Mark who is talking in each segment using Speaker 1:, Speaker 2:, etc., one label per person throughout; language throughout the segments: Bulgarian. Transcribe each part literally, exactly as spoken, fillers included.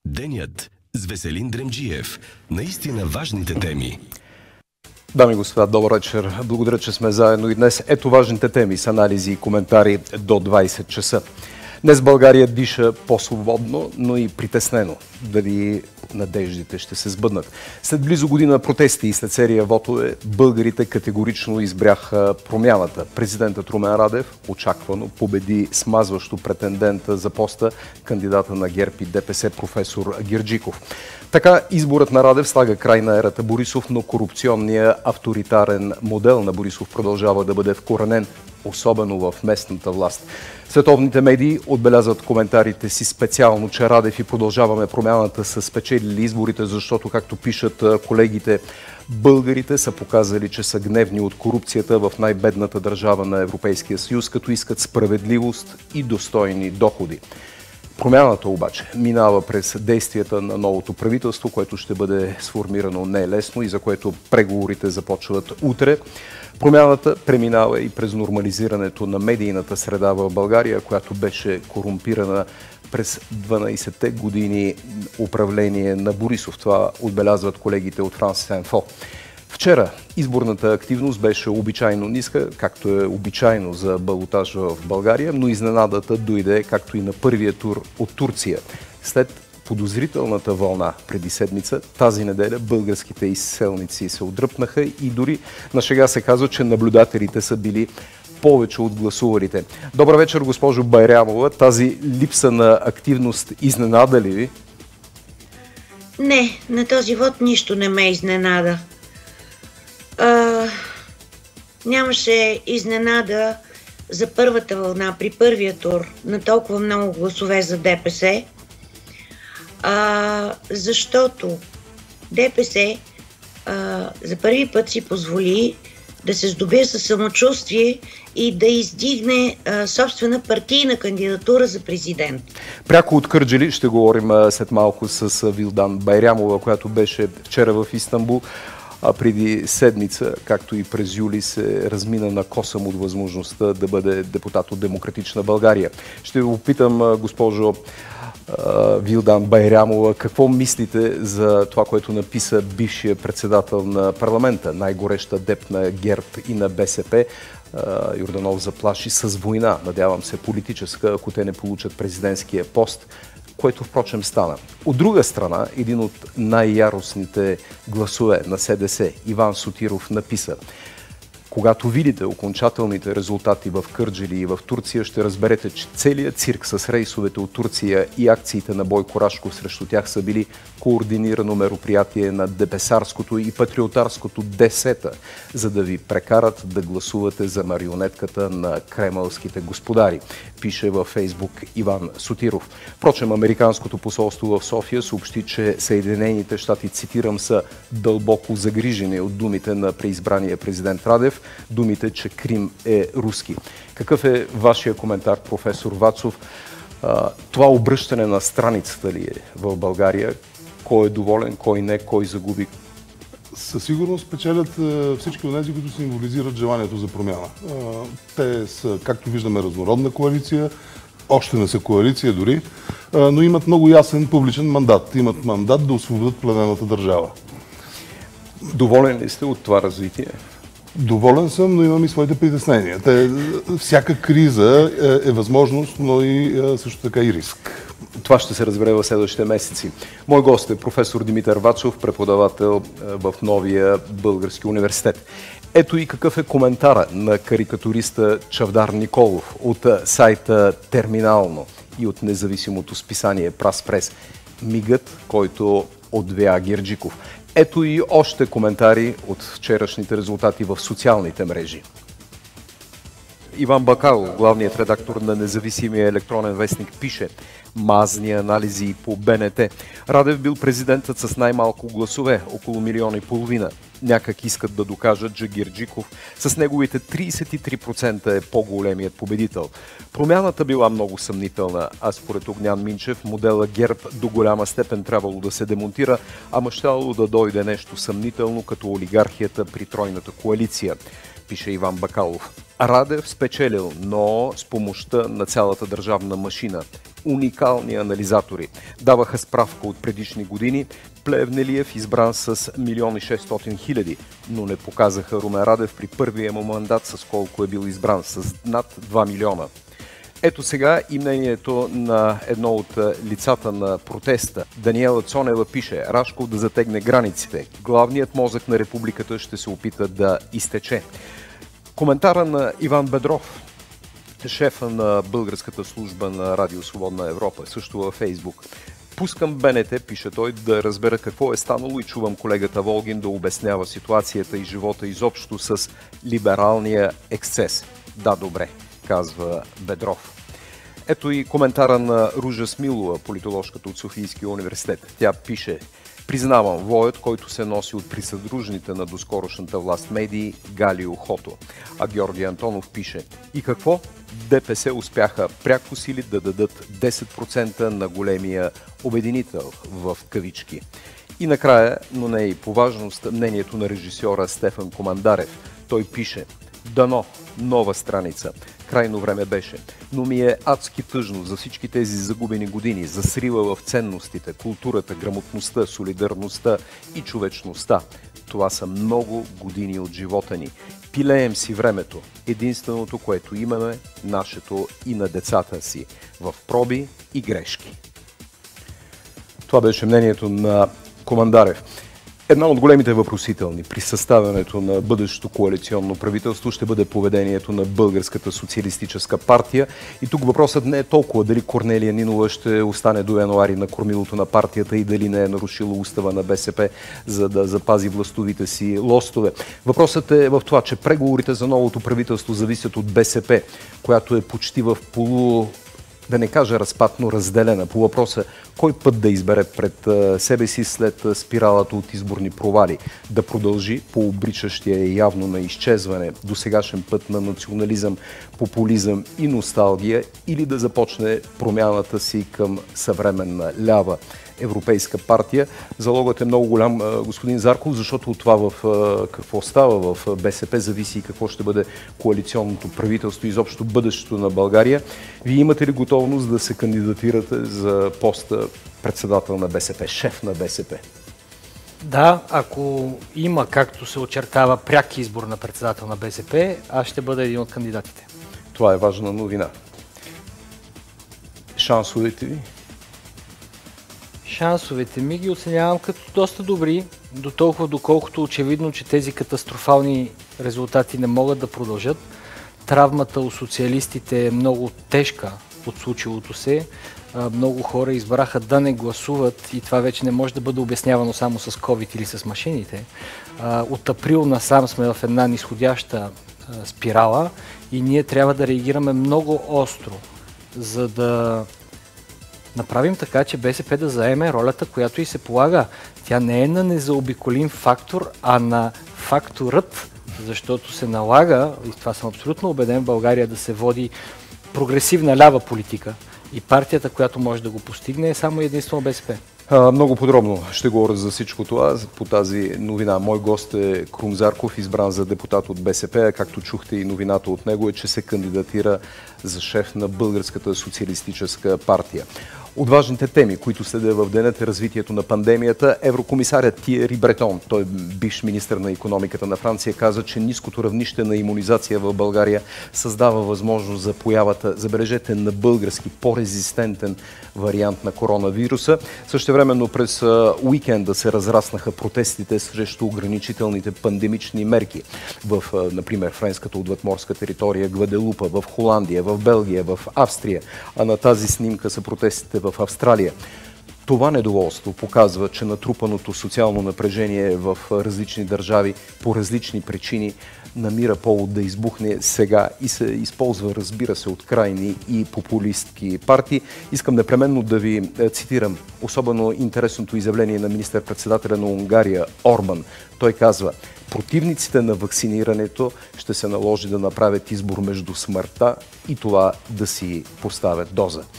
Speaker 1: Денят с Веселин Дремджиев. Наистина важните теми.
Speaker 2: Дами и господа, добър вечер. Благодаря, че сме заедно и днес. Ето важните теми с анализи и коментари до двайсет часа. Днес България диша по-свободно, но и притеснено. Дали надеждите ще се сбъднат. След близо година протести и след серия вотове, българите категорично избряха промяната. Президентът Румен Радев очаквано победи смазващо претендента за поста, кандидата на ГЕРБ и ДПС професор Герджиков. Така изборът на Радев слага край на ерата Борисов, но корупционният авторитарен модел на Борисов продължава да бъде вкоренен, особено в местната власт. Световните медии отбелязват коментарите си специално, че Радев и Продължаваме промяната са спечелили изборите, защото, както пишат колегите, българите са показали, че са гневни от корупцията в най-бедната държава на Европейския съюз, като искат справедливост и достойни доходи. Промяната обаче минава през действията на новото правителство, което ще бъде сформирано нелесно и за което преговорите започват утре. Промяната преминава и през нормализирането на медийната среда в България, която беше корумпирана през дванайсетте години управление на Борисов. Това отбелязват колегите от Франс Инфо. Вчера изборната активност беше обичайно ниска, както е обичайно за балотаж в България, но изненадата дойде, както и на първия тур, от Турция. След подозрителната вълна преди седмица, тази неделя българските изселници се отдръпнаха и дори на шега се казва, че наблюдателите са били повече от гласувалите. Добър вечер, госпожо Байрямова. Тази липса на активност изненада ли ви?
Speaker 3: Не, на този вод нищо не ме изненада. А, нямаше изненада за първата вълна при първия тур на толкова много гласове за ДПС, а, защото ДПС а, за първи път си позволи да се здобие със самочувствие и да издигне а, собствена партийна кандидатура за президент.
Speaker 2: Пряко от Кърджали ще говорим а, след малко с а, Вилдан Байрямова, която беше вчера в Истанбул. А преди седмица, както и през юли, се размина на косъм от възможността да бъде депутат от Демократична България. Ще ви опитам, госпожо Вилдан Байрямова, какво мислите за това, което написа бившия председател на парламента, най-горещ адепт на ГЕРБ и на БСП, Йорданов заплаши с война, надявам се политическа, ако те не получат президентския пост, което впрочем стана. От друга страна, един от най-яростните гласове на СДС, Иван Сотиров, написа: когато видите окончателните резултати в Кърджали и в Турция, ще разберете, че целият цирк с рейсовете от Турция и акциите на Бойко Рашков срещу тях са били координирано мероприятие на депесарското и патриотарското десета, за да ви прекарат да гласувате за марионетката на кремълските господари, пише във Фейсбук Иван Сотиров. Впрочем, американското посолство в София съобщи, че Съединените щати, цитирам, са дълбоко загрижени от думите на преизбрания президент Радев, думите, че Крим е руски. Какъв е вашия коментар, професор Вацов? Това обръщане на страницата ли е в България? Кой е доволен, кой не, кой загуби?
Speaker 4: Със сигурност печелят всички от тези, които символизират желанието за промяна. Те са, както виждаме, разнородна коалиция, още не са коалиция дори, но имат много ясен публичен мандат. Имат мандат да освободят пленената държава.
Speaker 2: Доволен ли сте от това развитие?
Speaker 4: Доволен съм, но имам и своите притеснения. Те, всяка криза е, е възможност, но и е, също така и риск.
Speaker 2: Това ще се разбере в следващите месеци. Мой гост е професор Димитър Вацов, преподавател в Новия български университет. Ето и какъв е коментара на карикатуриста Чавдар Николов от сайта Терминално и от независимото списание Праспрес. Мигът, който отвя Герджиков. Ето и още коментари от вчерашните резултати в социалните мрежи. Иван Бакалов, главният редактор на независимия електронен вестник, пише: мазни анализи по БНТ. Радев бил президентът с най-малко гласове, около милион и половина. Някак искат да докажат, че Герджиков с неговите трийсет и три процента е по-големият победител. Промяната била много съмнителна, а според Огнян Минчев модела ГЕРБ до голяма степен трябвало да се демонтира, ама щяло да дойде нещо съмнително като олигархията при тройната коалиция. пише Иван Бакалов. Радев спечелил, но с помощта на цялата държавна машина. Уникални анализатори. Даваха справка от предишни години. Плевнелиев избран с милион и шестстотин хиляди, но не показаха Румен Радев при първия му мандат с колко е бил избран, с над два милиона. Ето сега и мнението на едно от лицата на протеста. Даниела Цонева пише: Рашков да затегне границите. Главният мозък на републиката ще се опита да изтече. Коментара на Иван Бедров, шефа на българската служба на Радио Свободна Европа, също във Фейсбук. Пускам БНТ, пише той, да разбера какво е станало и чувам колегата Волгин да обяснява ситуацията и живота изобщо с либералния ексцес. Да, добре, казва Бедров. Ето и коментара на Ружа Смилова, политоложката от Софийския университет. Тя пише: признавам воят, който се носи от присъдружните на доскорошната власт медии Галио Хото. А Георги Антонов пише: и какво? ДПС успяха пряко сили да дадат десет процента на големия обединител в кавички. И накрая, но не и по важност, мнението на режисьора Стефан Командарев. Той пише: дано, нова страница. Крайно време беше, но ми е адски тъжно за всички тези загубени години, за срива в ценностите, културата, грамотността, солидарността и човечността. Това са много години от живота ни. Пилеем си времето, единственото, което имаме, нашето и на децата си, в проби и грешки. Това беше мнението на Командарев. Една от големите въпросителни при съставянето на бъдещото коалиционно правителство ще бъде поведението на Българската социалистическа партия. И тук въпросът не е толкова дали Корнелия Нинова ще остане до януари на кормилото на партията и дали не е нарушила устава на БСП, за да запази властовите си лостове. Въпросът е в това, че преговорите за новото правителство зависят от БСП, която е почти в полу... да не кажа разпад, но разделена по въпроса кой път да избере пред себе си след спиралата от изборни провали. Да продължи по обричащия явно на изчезване досегашен път на национализъм, популизъм и носталгия, или да започне промяната си към съвременна лява европейска партия. Залогът е много голям, господин Зарков, защото от това в какво става в БСП зависи и какво ще бъде коалиционното правителство и изобщо бъдещето на България. Вие имате ли готовност да се кандидатирате за поста председател на БСП, шеф на БСП?
Speaker 5: Да, ако има, както се очертава, пряк избор на председател на БСП, аз ще бъда един от кандидатите.
Speaker 2: Това е важна новина. Шансовете ви?
Speaker 5: Шансовете ми ги оценявам като доста добри, до толкова доколкото очевидно, че тези катастрофални резултати не могат да продължат. Травмата у социалистите е много тежка от случилото се. Много хора избраха да не гласуват и това вече не може да бъде обяснявано само с ковид или с машините. От април насам сме в една нисходяща спирала и ние трябва да реагираме много остро, за да направим така, че БСП да заеме ролята, която и се полага. Тя не е на незаобиколим фактор, а на факторът, защото се налага, и това съм абсолютно убеден, в България да се води прогресивна лява политика. И партията, която може да го постигне, е само единствено БСП.
Speaker 2: А, много подробно ще говоря за всичко това по тази новина. Мой гост е Крум Зарков, избран за депутат от БСП, а както чухте и новината от него е, че се кандидатира за шеф на Българската социалистическа партия. От важните теми, които следя в денят е развитието на пандемията, еврокомисарят Тиери Бретон, той бивш министър на икономиката на Франция, каза, че ниското равнище на имунизация в България създава възможност за появата, забележете, на български по-резистентен вариант на коронавируса. Същевременно през уикенда се разраснаха протестите срещу ограничителните пандемични мерки в, например, френската отвъдморска територия Гваделупа, в Холандия, в Белгия, в Австрия, а на тази снимка са протестите в Австралия. Това недоволство показва, че натрупаното социално напрежение в различни държави по различни причини намира повод да избухне сега и се използва, разбира се, от крайни и популистки партии. Искам непременно да ви цитирам особено интересното изявление на министър-председателя на Унгария Орбан. Той казва: противниците на вакцинирането ще се наложи да направят избор между смъртта и това да си поставят доза.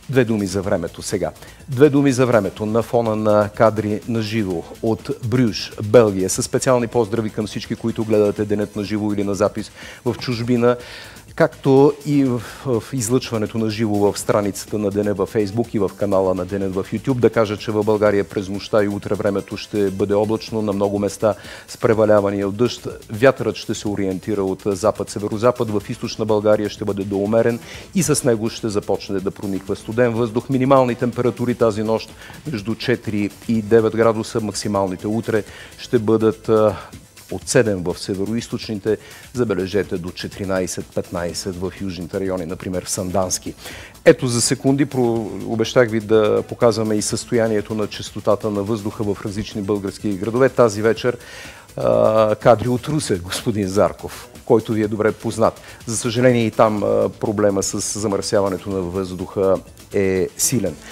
Speaker 2: Две думи за времето сега. Две думи за времето на фона на кадри на живо от Брюж, Белгия. Със специални поздрави към всички, които гледате денят на живо или на запис в чужбина, както и в, в излъчването на живо в страницата на Деня във Фейсбук и в канала на Деня в Ютуб. Да кажа, че в България през нощта и утре времето ще бъде облачно, на много места с превалявания от дъжд. Вятърът ще се ориентира от запад-северозапад, в източна България ще бъде доумерен и с него ще започне да прониква студен въздух. Минимални температури тази нощ между четири и девет градуса, максималните утре ще бъдат от седем в североизточните, забележете до четиринайсет-петнайсет в южните райони, например в Сандански. Ето за секунди обещах ви да показваме и състоянието на честотата на въздуха в различни български градове. Тази вечер а, кадри от Русе, господин Зарков, който ви е добре познат. За съжаление и там а, проблема с замърсяването на въздуха е силен.